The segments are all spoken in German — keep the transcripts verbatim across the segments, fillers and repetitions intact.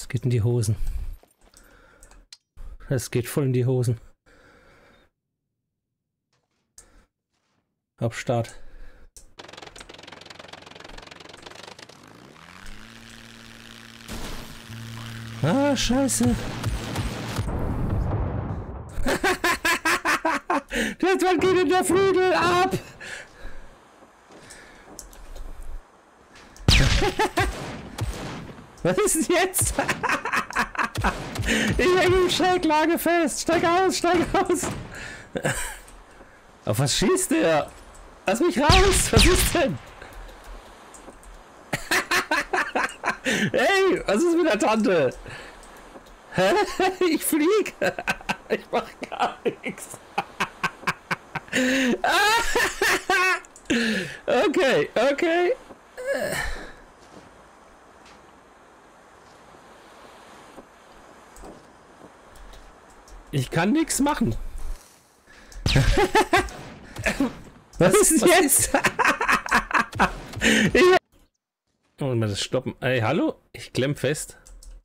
Es geht in die Hosen. Es geht voll in die Hosen. Ab Start. Ah, scheiße. Jetzt geht in der Flügel ab. Was ist denn jetzt? Ich hänge im Schräglage fest. Steig aus, steig aus. Auf was schießt der? Lass mich raus. Was ist denn? Hey, was ist mit der Tante? Ich flieg. Ich mach gar nichts. Okay, okay. Ich kann nichts machen. Was ist was jetzt? Ich oh, mal das stoppen. Ey, hallo? Ich klemm fest.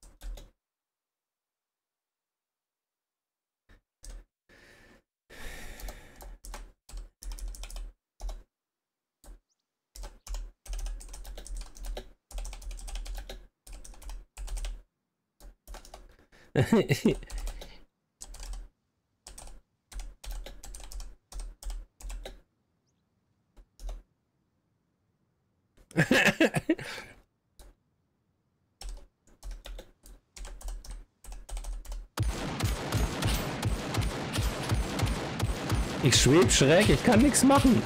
Ich schweb schräg, ich kann nichts machen.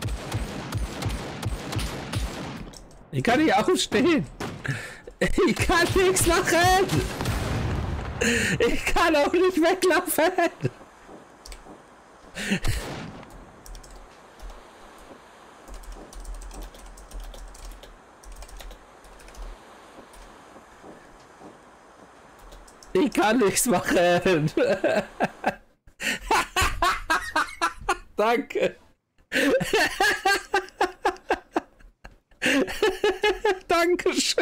Ich kann nicht aufstehen. Ich kann nichts machen. Ich kann auch nicht weglaufen. Ich kann nichts machen. Danke. Dankeschön.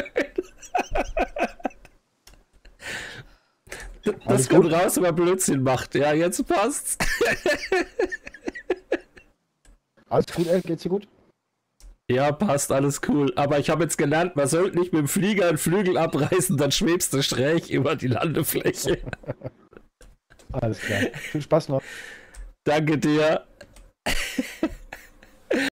Das kommt raus, wenn man Blödsinn macht. Ja, jetzt passt's. Alles gut, Ed? Geht's dir gut? Ja, passt, alles cool. Aber ich habe jetzt gelernt, man sollte nicht mit dem Flieger einen Flügel abreißen, dann schwebst du schräg über die Landefläche. Alles klar. Viel Spaß noch. Danke dir.